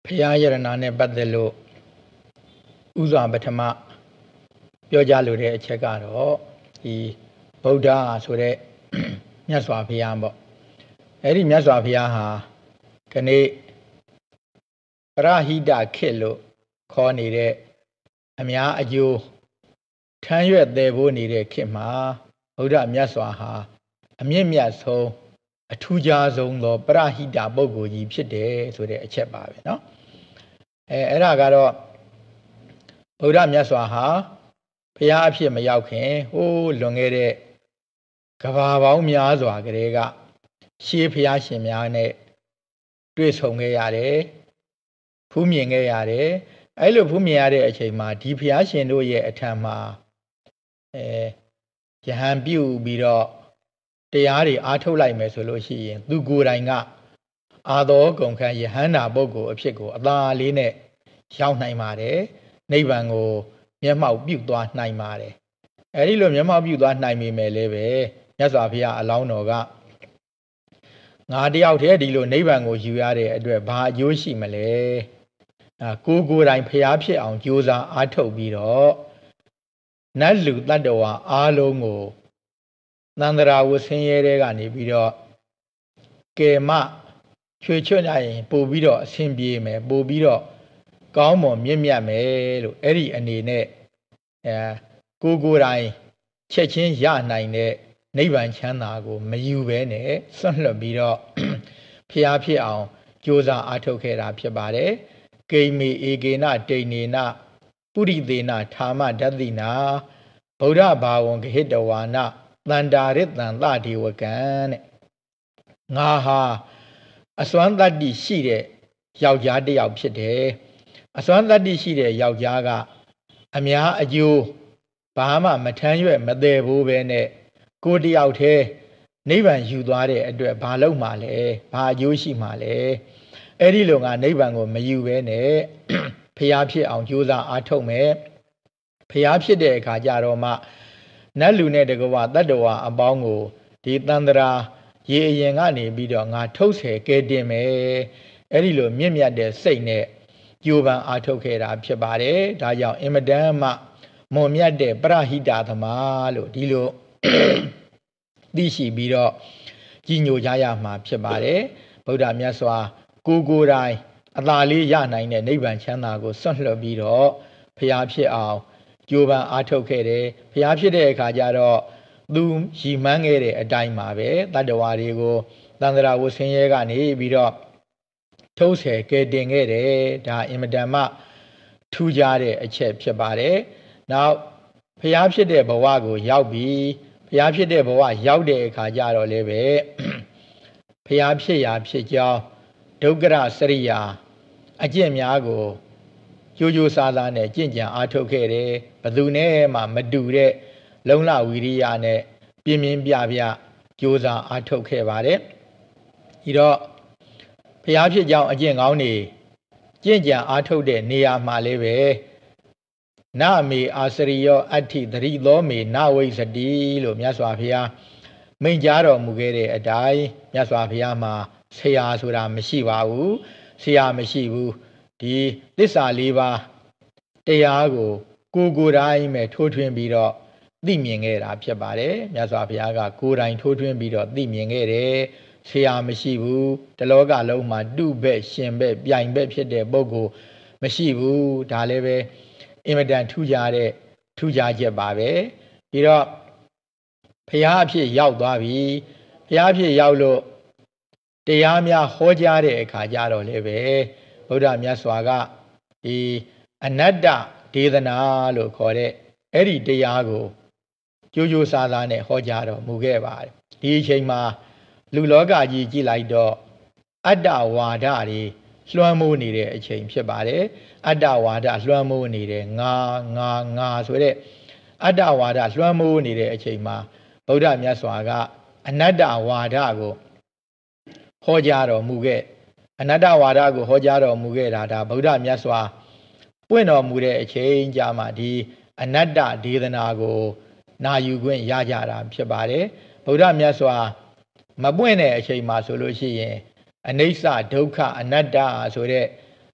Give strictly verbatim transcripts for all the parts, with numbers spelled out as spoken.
Phaya Yarana Badelo Uza Batama Yojalu Chekaro, the Buddha Sure Nyaswa Piambo. Eri Nyaswa Piaha Kane Rahida Kilo Cornire Amia Ajo Tanya Devo Nire Kima Buddha Nyaswaha Amia So a two jars on the Brahida Bogo Yipside, so the Chepa, no? Eragaro Buddha Nyaswaha Pia Pia Mayauke, oh, Longere Kavao Miazwa Grega, Sheep Yashimiane, Dress Hongayare, Pumiangayare, I love Pumiare a chema, deep Yashin, ye a tama, eh, Jahan Bew Biro, Deari Ato like Mesoloshi, do good I got. Ado Gonka Yahana Bogo, a Pico, a la line, Shao Naimare, Nevango, Yamau Bugdwa Naimare. Erilo Yamau Bugdwa Naimi Meleve, Yazapia Alaunoga. Nadi out here, Dilo Nevango, Juare, Edward Ba Yoshi Male. Gugu Rain Piapia on Josa Ato Biro. Nalu Ladoa, Alongo. Nandra was Henry Biro. Kema. Chwe chwe Bobido, Simbi me, Bobido, Gaumo, Mimia me, Eri and ne, Gugu Rai, Chechin Ya Nine, Nevan Chanago, Mayu Vene, Sunla Bido, Pia Pia, Josa Atokera Piabare, gave me Egena, Denina, Puri Dina, Tama Dadina, Boda Bawon Hidawana, Landarit than Ladi Wagan. Naha. A swan that di sheet, Yaoja de Yaupite, a swan that di sheet, Yaojaga, Amia a Jew, Bahama, Matanu, Madebu Bene, Goody out here, Nevan Udare, a Balo Male, Ba Yoshi Male, Erilonga, Nevango, Mayu Bene, Piapi on Juza Atome, Piapi de Kajaroma, Nalune de Goa, Dadoa, a bongo, the Tandra. Ye Yangani bidong a toast he, Gedime, Erilo Mimia de Sene, Juvan Atokera Piabare, Daya Emadama, Momia de Brahida Tamalo, Dilo Dishi Bido, Gino Yayama Piabare, Boda Miaswa, Gugurai, Adali Yana in the Nevan Chanago, Sunlo Bido, Piapia, Juvan Atokere, Piapia de Kajaro. Loom, she mangere a dime mabe, that the warigo, Dandra was Hengani, Bido, Toast he, getting it, da imadama, two jare, a chep chabare. Now, Piapia de Bawago, Yaubi, Piapia de Bawa, Yaude, Kajaro leve, Piapia, Pia, Dogra Seria, a Jemiago, Jojo Sadane, Jinja, Atokere, Badune, Madure. Lona Wiriane, Bimin Biabia, Josa Atoke Vare. Hiro Piapi Jao again only Jinja Ato de Nia Maleve. Na me Aserio Ati, the Rido me now is a deal of Yaswapia. Minjaro Mugere a die, Yaswapiama, Sea Sura Meshiva, Sea Meshivu, the Lisa Liva, Deago, Gugurai me Totwin Bido. The Mingera Piabare, Yasapiaga, Kurain Totwin Bido, the Mingere, Sea Meshivu, the Loga Loma, do bet, Shembe, Biang Bepide, Bogo, Meshivu, Daleve, Imadan Tujare, Tujaja Babe, Hiro Piapi Yaudavi, Piapi Yaulo, Deamia Hojare, Kajaro Leve, Buddha Miaswaga, E. Anada, Dedana, lo Kore, Eri Deago. Jojo Sadane, Hojaro, Mugeva, D. Chema, Luloga G. Lido, Ada Wadari, Sluamuni, a chain Shabare, Ada Wada, Sluamuni, Nga, Nga, Nga, Swede, Ada Wada, Sluamuni, a chema, Boda Miaswaga, Anada Wadago, Hojaro, Muge, Anada Wadago, Hojaro, Mugeda, Boda Miaswa, Bueno Mure, a chain Jamadi, Anada, Didanago. Na you went Yajara, Shabare, Boda Miaswa, Mabuene, a shame, Masoloshi, Anesa, Doka, Anada, so that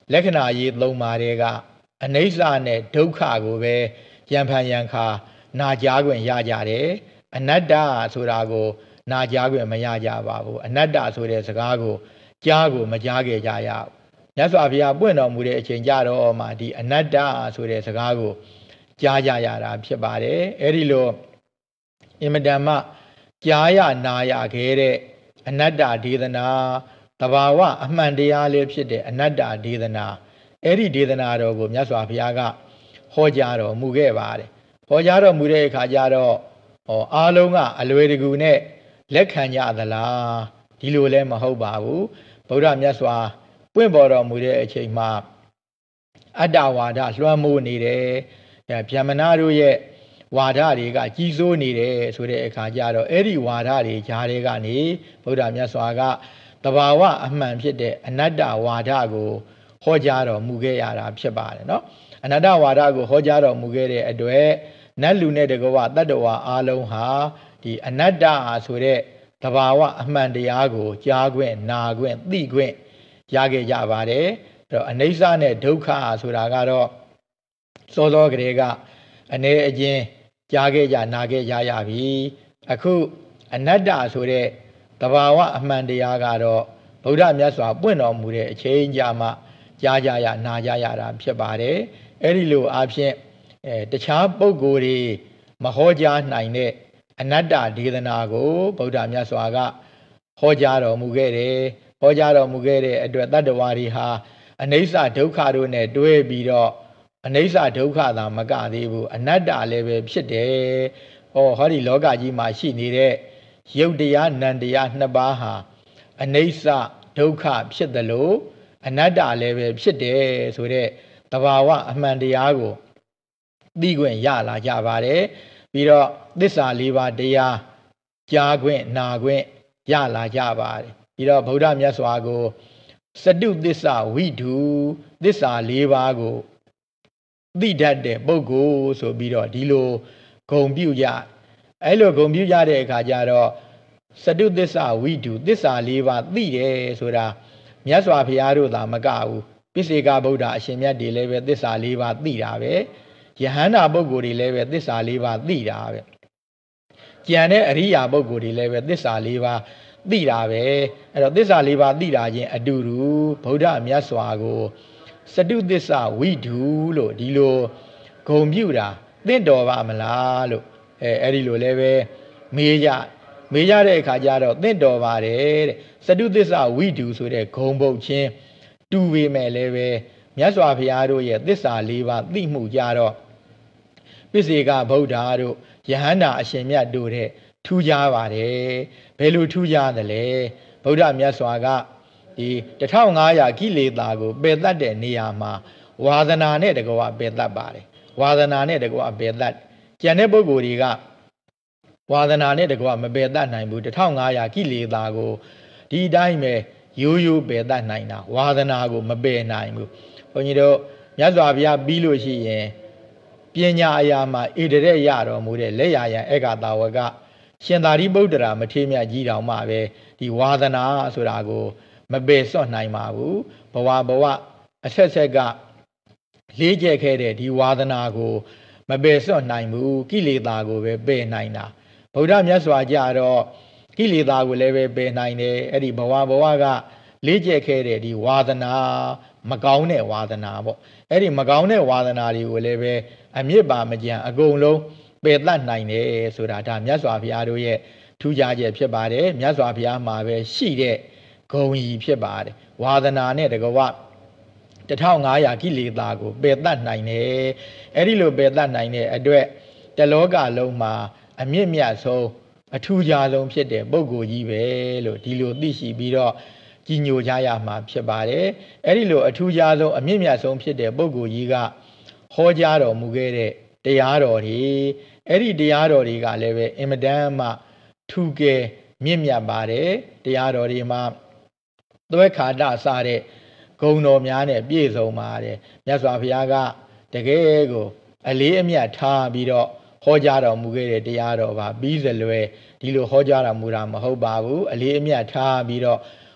လက္ခဏာရေးသုံးပါးတွေကအနိစ္စနဲ့ဒုက္ခကိုပဲရံဖန်ရံခါနာကြားခွင့်ရကြတယ်အနတ္တဆိုတာကိုနာကြားခွင့်မရကြပါဘူးအနတ္တဆိုတဲ့စကားကိုကြားကိုမကြားခဲ့ကြရဘူးမြတ်စွာဘုရားပွင့်တော်မူတဲ့အချိန်ကြတော့မှဒီအနတ္တဆိုတဲ့စကားကိုကြားကြရတာဖြစ်ပါတယ်အဲ့ဒီလိုအင်မတန်မှကြားရနာရခဲ့တဲ့အနတ္တဒေသနာတဘာဝအမှန်တရားလေးဖြစ်တဲ့အနတ္တဒေသနာအဲ့ဒီဒေသနာတော်ကိုမြတ်စွာဘုရားကဟောကြားတော်မူခဲ့ပါတယ်ဟောကြားတော်မူတဲ့အခါကျတော့ဟောအားလုံးကအလွယ်တကူနဲ့လက်ခံကြသလားဒီလိုလည်းမဟုတ်ပါဘူးဗုဒ္ဓမြတ်စွာပွင့်ပေါ်တော်မူတဲ့အချိန်မှာအတ္တဝါဒလွှမ်းမိုးနေတယ်ဗျမနာတို့ရဲ့ဝါဒတွေကကြီးစိုးနေတယ်ဆိုတဲ့အခါကျတော့အဲ့ဒီဝါဒတွေဂျားတွေကနေဗုဒ္ဓမြတ်စွာကတဘာဝအမှန်ဖြစ်တဲ့အနတ္တဝါဒကိုဟောကြားတော်မူခဲ့ရတာဖြစ်ပါတယ်နော်အနတ္တဝါဒကိုဟောကြားတော်မူခဲ့တဲ့အတွက်နတ်လူနဲ့တကဝတတ္တဝါအလုံးဟာဒီအနတ္တဆိုတဲ့တဘာဝအမှန်တရားကိုကြားခွင့်နာခွင့်သိခွင့်ရခဲ့ကြပါတယ်အဲ့တော့အနိစ္စနဲ့ဒုက္ခဆိုတာကတော့စောစောကလေးကအနေအချင်းကြားခဲ့ကြနာခဲ့ကြရပြီအခုအနတ္တဆိုတဲ့တဘာဝအမှန်တရားကတော့ဗုဒ္ဓမြတ်စွာပွင့်တော်မူတဲ့အချိန်ကြာမှကြားကြရနာကြရတာဖြစ်ပါတယ်အဲ့ဒီလိုအဖြစ်အဲတခြားပုဂ္ဂိုလ်တွေမဟောကြားနိုင်တဲ့အနတ္တဒေသနာကိုဗုဒ္ဓမြတ်စွာကဟောကြားတော်မူခဲ့တယ်ဟောကြားတော်မူခဲ့တဲ့အတွက်တတ္တဝါတွေဟာအနိစ္စဒုက္ခတို့နဲ့တွဲပြီးတော့အနိစ္စဒုက္ခသာမကသေးဘူးအနတ္တလည်းပဲဖြစ်တယ်ဟောဟောဒီလောကကြီးမှာရှိနေတဲ့ရုပ်တရားနံတရားနှစ်ပါးဟာအနိစ္စဒုက္ခဖြစ်တယ်လို့အနတ္တလည်းပဲဖြစ်တယ်ဆိုတဲ့တဘာဝအမှန်တရားကိုသိခွင့်ရလာကြပါတယ်ပြီးတော့သစ္စာလေးပါးတရားကြားခွင့်နာခွင့်ရလာကြပါတယ်ပြီးတော့ဗုဒ္ဓမြတ်စွာကိုစတုသစ္စာဝိဓုသစ္စာလေးပါးကိုသိတတ်တဲ့ပုဂ္ဂိုလ်ဆိုပြီးတော့ဒီလိုဂုဏ်ပြုကြအဲ့လိုဂုဏ်ပြုကြတဲ့အခါကျတော့စတုသစ္စာဝိဓုသစ္စာလေးပါးသိတယ်ဆိုတာမြတ်စွာဘုရားတို့သာမကဘူးပိစေကဗုဒ္ဓအရှင်မြတ်တွေလည်းပဲသစ္စာလေးပါးသိတာပဲယဟန္တာပုဂ္ဂိုလ်တွေလည်းပဲသစ္စာလေးပါးသိတာပဲကျန်တဲ့အရိယာပုဂ္ဂိုလ်တွေလည်းပဲသစ္စာလေးပါးသိတာပဲအဲ့တော့သစ္စာလေးပါးသိတာချင်းအတူတူဗုဒ္ဓမြတ်စွာကိုစတုသစ္စာဝိဓုလို့ဒီလိုဂုဏ်ပြုတာသင့်တော်ပါမလားလို့အဲအဲ့ဒီလိုလည်းပဲမေးကြမေးကြတဲ့အခါကျတော့သင့်တော်ပါတယ်တဲ့စတုသစ္စာဝိဓုဆိုတဲ့ဂုဏ်ပုတ်ချင်းတူပေမဲ့လည်းပဲမြတ်စွာဘုရားတို့ရဲ့သစ္စာလေးပါးသိမှုကြတော့ပိစေကဗုဒ္ဓတို့ယဟန္တာအရှင်မြတ်တို့တဲ့ထူးခြားပါတယ်ဘယ်လိုထူးခြားသလဲဗုဒ္ဓမြတ်စွာကဒီတထောင်ငါးရာကိလေသာကိုပယ်တတ်တဲ့နေရာမှာဝါဒနာနဲ့တကွာပယ်တတ်ပါတယ်ဝါဒနာနဲ့တကွာပယ်တတ်ကျန်တဲ့ပုဂ္ဂိုလ်တွေကဝါဒနာနဲ့တကွာမပယ်တတ်နိုင်ဘူးတထောင်ငါးရာကိလေသာကိုဒီအတိုင်းပဲရိုးရိုးပယ်တတ်နိုင်တာဝါဒနာကိုမပယ်နိုင်ဘူးဘုန်းကြီးတို့မြတ်စွာဘုရားပြီးလို့ရှိရင်ပညာအရာမှာဣတရက်ရတော်မူတဲ့လက်ရယံဧကတာဝကရှင်သာရိပုတ္တရာမထေရမြတ်ကြီးတော်မှပဲဒီဝါဒနာဆိုတာကိုမပယ်စွန့်နိုင်ပါဘူးဘဝဘဝအဆက်ဆက်ကလေးကျက်ခဲ့တဲ့ဒီဝါဒနာကိုမပယ်စွန့်နိုင်ဘူးကိလေသာကိုပဲပယ်နိုင်တာဗုဒ္ဓမြတ်စွာကြတော့ကိလေသာကိုလည်းပဲပယ်နိုင်တယ်အဲ့ဒီဘဝဘဝကလေးကျက်ခဲ့တဲ့ဒီဝါဒနာမကောင်းတဲ့ဝါဒနာပေါ့အဲ့ဒီမကောင်းတဲ့ဝါဒနာတွေကိုလည်းပဲအမြစ်ပါမကြံအကုန်လုံးပယ်တတ်နိုင်တယ်ဆိုတာဒါမြတ်စွာဘုရားတို့ရဲ့ထူးခြားချက်ဖြစ်ပါတယ်မြတ်စွာဘုရားမှာပဲရှိတဲ့ဂုဏ်ကြီးဖြစ်ပါတယ်ဝါဒနာနဲ့တကွတထောင်ငါးရာကိလေသာကိုပယ်တတ်နိုင်တယ်အဲ့ဒီလိုပယ်တတ်နိုင်တဲ့အတွက်တလောကလုံးမှာအမြင့်မြတ်ဆုံးအထူးခြားဆုံးဖြစ်တဲ့ပုဂ္ဂိုလ်ကြီးပဲလို့ဒီလိုသိရှိပြီးတော့ကြီးညိုကြရမှာဖြစ်ပါတယ်အဲ့ဒီလိုအထူးခြားဆုံးအမြင့်မြတ်ဆုံးဖြစ်တဲ့ပုဂ္ဂိုလ်ကြီးကဟောကြားတော်မူခဲ့တဲ့တရားတော်တွေအဲ့ဒီတရားတော်တွေကလည်းပဲအင်မတန်မှထူးကဲမြင့်မြတ်ပါတယ်တရားတော်တွေမှာသွဲခါတစတဲ့ဂုဏ်တော်များနဲ့ပြည့်စုံပါတယ်မြတ်စွာဘုရားကတကယ်ကိုအလေးအမြတ်ထားပြီးတော့ဟောကြားတော်မူခဲ့တဲ့တရားတော်ပါပြီးစလွယ်ဒီလိုဟောကြားတော်မူတာမဟုတ်ပါဘူးအလေးအမြတ်ထားပြီးတော့ဟ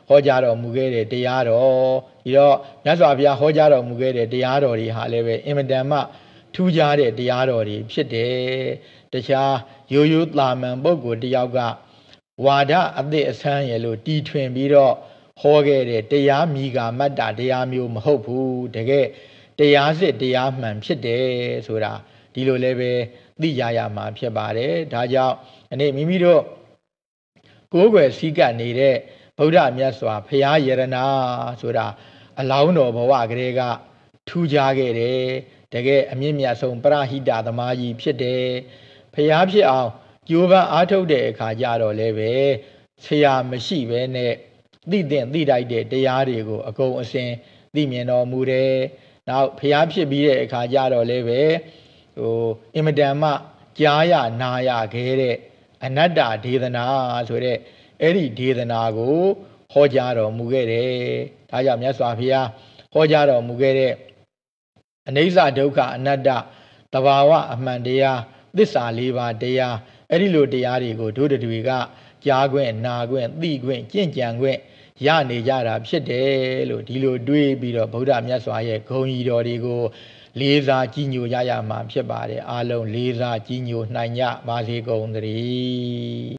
ဟောကြားတော်မူခဲ့တဲ့တရားတော်ဒီတော့မြတ်စွာဘုရားဟောကြားတော်မူခဲ့တဲ့တရားတော်တွေဟာလည်းပဲအင်မတန်မှထူးခြားတဲ့တရားတော်တွေဖြစ်တယ်တခြားရိုးရိုးသာမန်ပုဂ္ဂိုလ်တယောက်ကဝါဒအသစ်အဆန်းရလို့တီထွင်ပြီးတော့ဟောခဲ့တဲ့တရားမိဂါမတ္တတရားမျိုးမဟုတ်ဘူးတကယ်တရားစစ်တရားမှန်ဖြစ်တယ်ဆိုတာဒီလိုလည်းပဲသိကြရမှာဖြစ်ပါတယ်ဒါကြောင့်အနေမိမိတို့ကိုးကွယ်စည်းကပ်နေတဲ့ဗုဒ္ဓမြတ်စွာဘုရားယရနာဆိုတာအလောင်းတော်ဘဝကလေးကထူးခြားခဲ့တယ်တကယ်အမြင့်မြတ်ဆုံးပရဟိတသမားကြီးဖြစ်တယ်ဘုရားဖြစ်အောင်ကြိုးပမ်းအားထုတ်တဲ့အခါကျတော့လည်းပဲဆရာမရှိဘဲနဲ့သိတဲ့သိတိုက်တဲ့တရားတွေကိုအကုန်အစင်သိမြင်တော်မူတယ်နောက်ဘုရားဖြစ်ပြီးတဲ့အခါကျတော့လည်းပဲဟိုအင်မတန်မှကြားရနာရခဲ့တဲ့အနတ္တဒေသနာဆိုတဲ့အဲ့ဒီဒေသနာကိုဟောကြားတော်မူခဲ့တယ်ဒါကြောင့်မြတ်စွာဘုရားဟောကြားတော်မူခဲ့တဲ့အနိစ္စဒုက္ခအနတ္တသဘာဝအမှန်တရားသစ္စာလေးပါးတရားအဲ့ဒီလိုတရားတွေကိုဒုဒတွေကကြားခွင့်နာခွင့်သိခွင့်ကြင့်ကြံခွင့်ရနေကြတာဖြစ်တယ်လို့ဒီလိုတွေးပြီးတော့ဗုဒ္ဓမြတ်စွာရဲ့ဂုဏ်ကြီးတော်တွေကိုလေးစားကြီးညိုကြရမှာဖြစ်ပါတယ်အားလုံးလေးစားကြီးညိုနိုင်ကြပါစေကုန်သတည်း